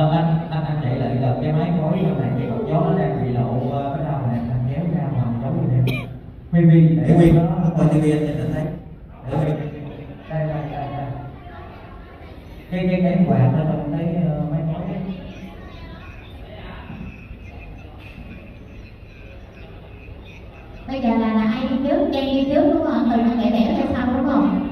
anh chạy lại gần cái máy khối trong này, cái cột gió nó đang bị lộ cái đầu này, anh kéo ra mà giấu như thế. Huy để Huy nó coi TV anh nhìn thấy. Đây. Cái quạt nó trong cái máy khối. Bây giờ là ai đi trước, Trang đi trước đúng không? Từ anh để theo sau đúng không?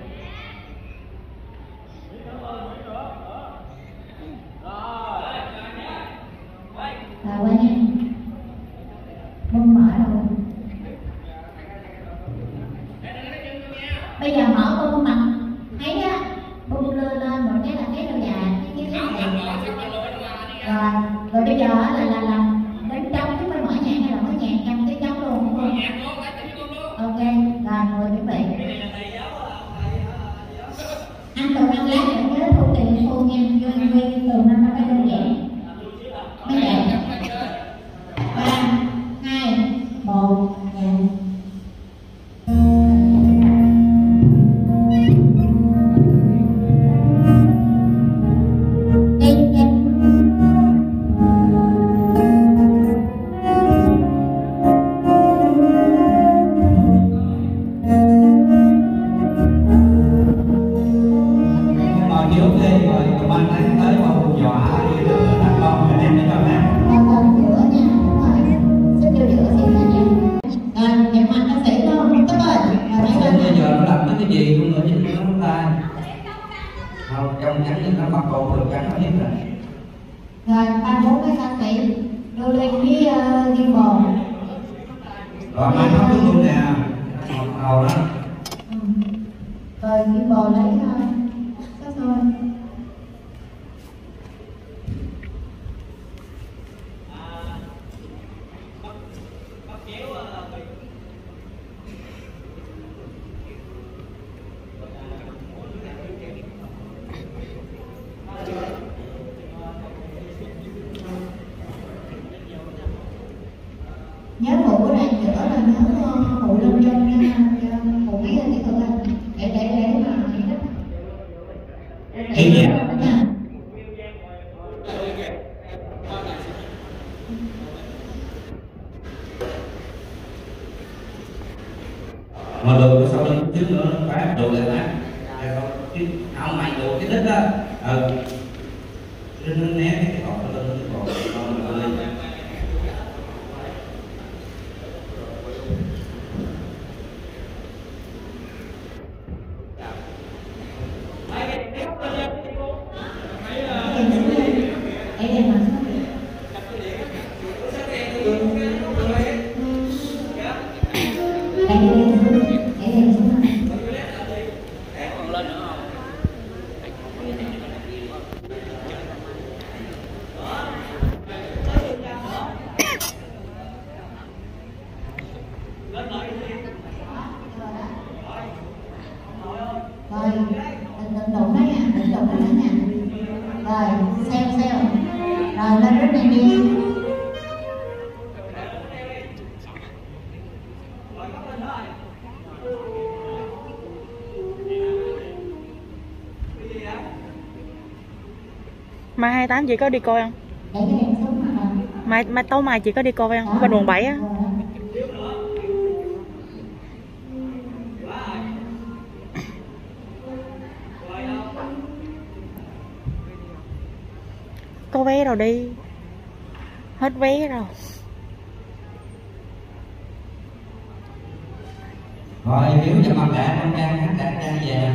Rồi qua nha. Bung mở rồi. Bây giờ mở bung mặt thấy á, bung lên một cái là cái đầu già, cái này. Rồi bây giờ là đến trống chứ phải mở nhạc hay là mở nhạc trong cái trống luôn đúng không? Ok, rồi người chuẩn bị. Anh Tùng ăn lát để nhớ thu tiền thu nha, vô anh Huy Tùng ăn cái đơn giản. Mấy đẹp. 3, 2, 1, dạ. Rồi, 3-4 cái ca sĩ đưa lên với gimbal. Rồi mai nó cứ luôn nè, đầu đó. Rồi gimbal lấy cái thôi. Nhớ phụ ra giữa là nhớ phụ lên trên phụ mấy cái cửa lên để mà Cái gì? Mà được sau lưng trước nữa nó phải đồ lại nè, không mày đồ cái đít á, nó né cái cột nó lên cái cột nó lên. Rồi, đừng đụng nó nha, đừng đụng nó nha. Rồi, xeo. Rồi, lên rất này đi. Mai 28 chị có đi coi không? Để cái đèn xuống mặt Mai tối mai chị có đi coi không? Bên quận 7 á. Có vé rồi đi. Hết vé rồi. Rồi biểu cho mặt đạn con Trang hát đạn Trang về.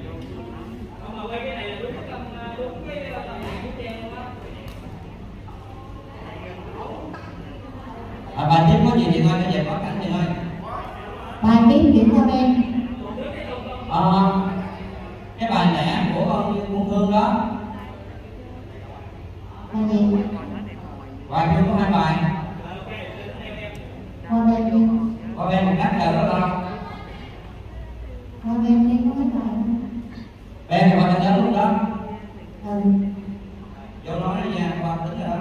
Bài tiếp có gì thì thôi, cái về có cảnh thì thôi. bài tiếp điểm theo em. Cái bài lẻ của con Thương đó. Bài gì? Bài kia có 2 bài. Qua bên đi. Qua bên một cách là đó đâu? Qua bên đi có mấy bài. Bên thì qua bên đó lúc đó. Vô nói nha, qua tính rồi đó.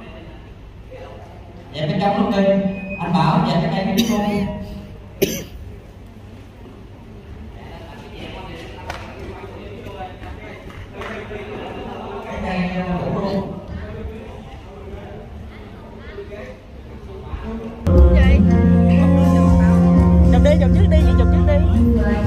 Vậy cái trong lúc đi, anh Bảo về cái cây cái luôn. người